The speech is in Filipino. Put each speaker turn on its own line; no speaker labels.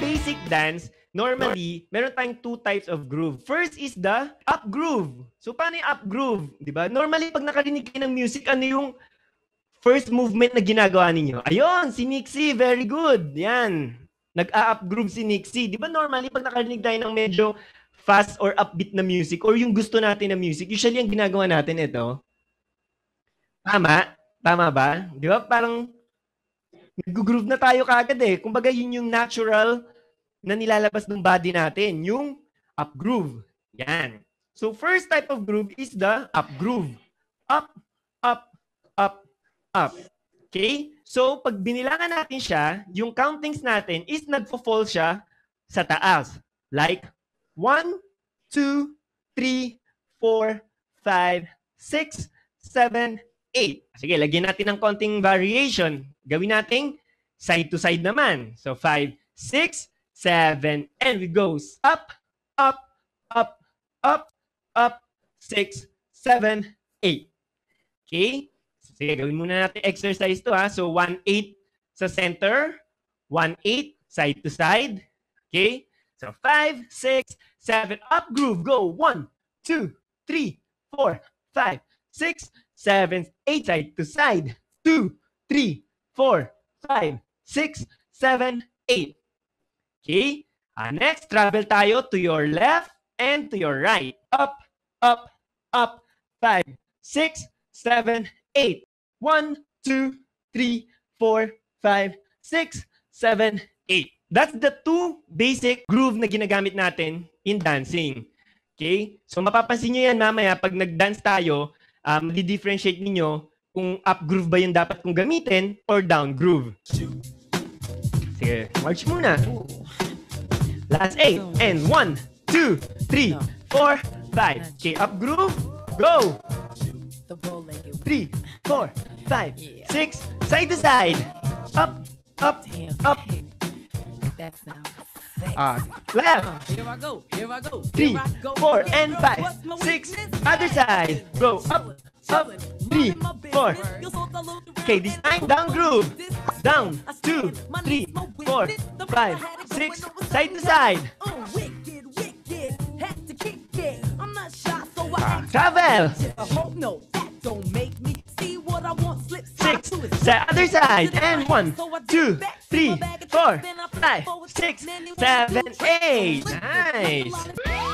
basic dance, normally, meron tayong two types of groove. First is the up groove. So, paano yung up groove? Diba? Normally, pag nakarinig kayo ng music, ano yung first movement na ginagawa ninyo? Ayun, si Nixie, very good. Yan. Nag-a-up groove si Nixie. Diba normally, pag nakarinig tayo ng medyo fast or upbeat na music, or yung gusto natin na music, usually ang ginagawa natin ito. Tama? Tama ba? Di ba? Parang nag-groove na tayo kagad eh. Kumbaga yun yung natural na nilalabas ng body natin, yung up groove. Yan. So first type of groove is the up groove. Up, up, up, up. Okay? So pag binilangan natin siya, yung countings natin is nagfo-fall siya sa taas. Like 1, 2, 3, 4, 5, 6, 7, 8. Sige, lagyan natin ng konting variation. Gawin natin side to side naman. So 5, 6, 7, and we goes up, up, up, up, up, 6, 7, 8. Okay? Sige, gawin muna natin exercise to ha. So 1, 8 sa center, 1, 8 side to side. Okay? So 5, 6, 7, up groove, go. 1, 2, 3, 4, 5, 6, 7, 8 side to side. 2, 3, 4, 5, 6, 7, 8. Okay? Next, travel tayo to your left and to your right. Up, up, up. 5, 6, 7, 8. 1, 2, 3, 4, 5, 6, 7, 8. That's the two basic groove na ginagamit natin in dancing. Okay? So mapapansin nyo yan mamaya pag nag-dance tayo, di-differentiate ninyo kung up groove ba yung dapat kong gamitin or down groove. Sige, march muna. Last 8. And 1, 2, 3, 4, 5. Okay, up groove. Go! 3, 4, 5, 6. Side to side. Up, up, up. Left.
Here I go.
3, 4, and 5, 6. Other side. Go up, up. 3, 4. Okay, this time down groove. Down. 2, 3, 4, 5, 6. Side to side. Travel. 6. Sa other side. And 1, 2, 3, 4, 5, 6, 7, 8. Nice.